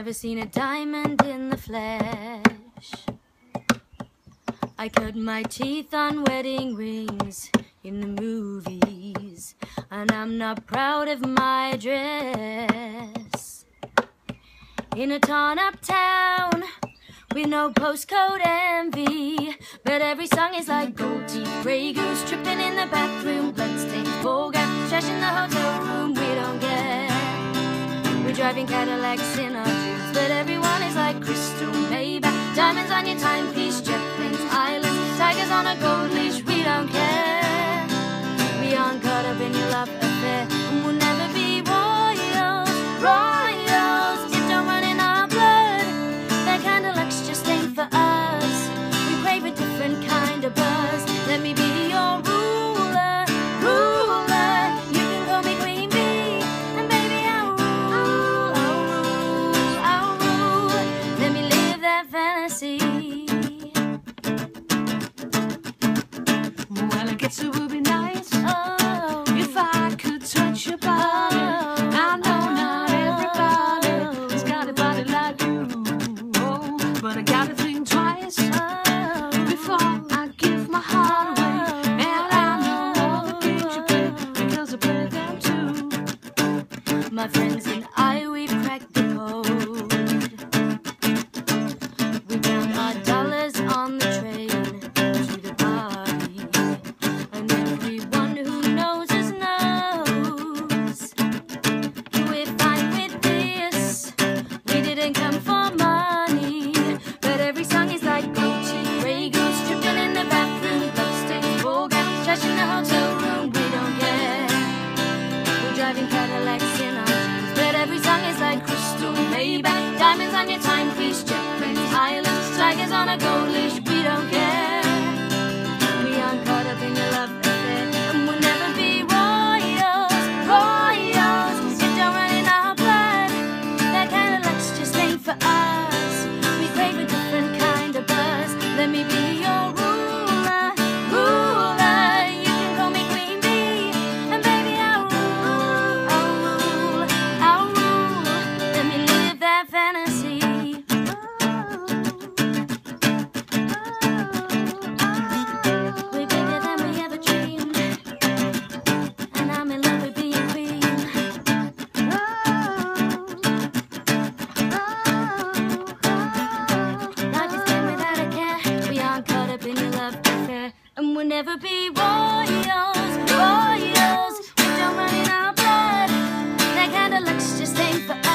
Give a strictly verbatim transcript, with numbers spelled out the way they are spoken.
never seen a diamond in the flesh. I cut my teeth on wedding rings in the movies, and I'm not proud of my dress. In a torn-up town with no postcode envy, but every song is like gold teeth, grey goose, tripping in the bathroom, bloodstains, bogart, trash in the hotel room. We don't care. We're driving Cadillacs in our dreams, but everyone is like crystal Maybach, diamonds on your timepiece, jet planes, islands, tigers on a gold leash. We don't care. We aren't caught up in your love affair, and we'll never be royals, royals. It don't run in our blood. That kind of luck's just ain't for us. We crave a different kind of buzz. Let me be your ruler, ruler. You can call me Queen Bee, and baby I'll rule, I'll rule, I'll rule. Let me live that fantasy. Well, I guess it would be nice oh, if I could touch your body. Oh, I know not everybody has got a body like you, oh, but I gotta think twice oh, before I give my heart away. And I know all the games you play because I play them too. My friends and I, we've cracked the code. We count our dollars on the train to the party, and everyone who knows us knows we're fine with this. We didn't come for money, but every song is like gold teeth, grey goose, tripping in the bathroom, bloodstains, bogart, trash in the hotel room. We don't care. We're driving Cadillacs in our dreams, but every song is like crystal Maybach, diamonds on your timepiece, jet planes, islands, tigers on a gold leash. We don't care. We aren't caught up in your love affair, and we'll never be royals, royals. It don't run in our blood. That kind of luck's just ain't for us. We crave a different kind of buzz. Let me be your ruler, ruler. You can call me Queen Bee, and baby I'll rule, I'll rule, I'll rule. Let me live that fantasy. We're bigger than we ever dreamed, and I'm in love with being queen. Life is done without a care. We aren't caught up in your love affair, and we'll never be royals, royals. We don't run in our blood. That kind of luck's just ain't for